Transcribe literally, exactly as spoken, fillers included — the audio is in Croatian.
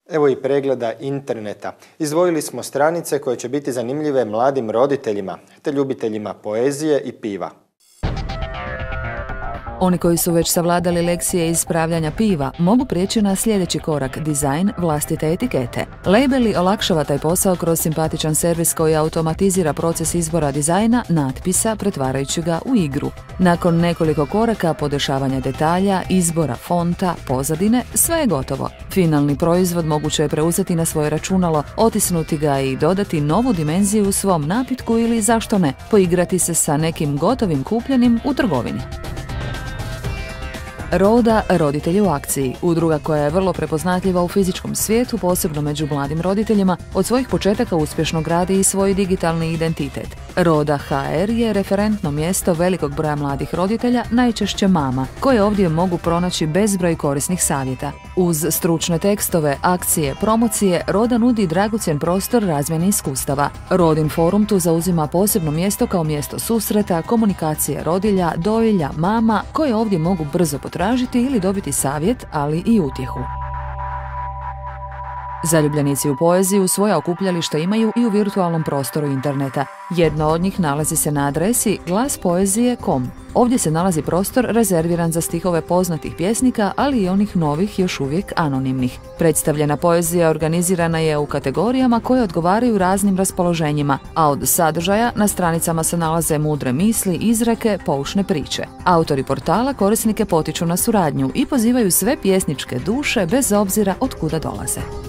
Evo i pregleda interneta. Izdvojili smo stranice koje će biti zanimljive mladim roditeljima te ljubiteljima poezije i piva. Oni koji su već savladali lekcije ispravljanja piva mogu prijeći na sljedeći korak – dizajn vlastite etikete. Labeli olakšava taj posao kroz simpatičan servis koji automatizira proces izbora dizajna, natpisa, pretvarajući ga u igru. Nakon nekoliko koraka, podešavanja detalja, izbora fonta, pozadine, sve je gotovo. Finalni proizvod moguće je preuzeti na svoje računalo, otisnuti ga i dodati novu dimenziju u svom napitku ili, zašto ne, poigrati se sa nekim gotovim kupljenim u trgovini. Roda, roditelji u akciji, udruga koja je vrlo prepoznatljiva u fizičkom svijetu, posebno među mladim roditeljima, od svojih početaka uspješno gradi i svoj digitalni identitet. Roda ha er je referentno mjesto velikog broja mladih roditelja, najčešće mama, koje ovdje mogu pronaći bezbroj korisnih savjeta. Uz stručne tekstove, akcije, promocije, Roda nudi dragocjen prostor razmjene iskustava. Rodin forum tu zauzima posebno mjesto kao mjesto susreta, komunikacije rodilja, dojilja, mama, koje ovdje mogu brzo potražiti tražiti ili dobiti savjet, ali i utjehu. Zaljubljenici u poeziju svoja okupljališta imaju i u virtualnom prostoru interneta. Jedno od njih nalazi se na adresi glas poezije dot com. Ovdje se nalazi prostor rezerviran za stihove poznatih pjesnika, ali i onih novih, još uvijek anonimnih. Predstavljena poezija organizirana je u kategorijama koje odgovaraju raznim raspoloženjima, a od sadržaja na stranicama se nalaze mudre misli, izreke, poučne priče. Autori portala korisnike potiču na suradnju i pozivaju sve pjesničke duše bez obzira od kuda dolaze.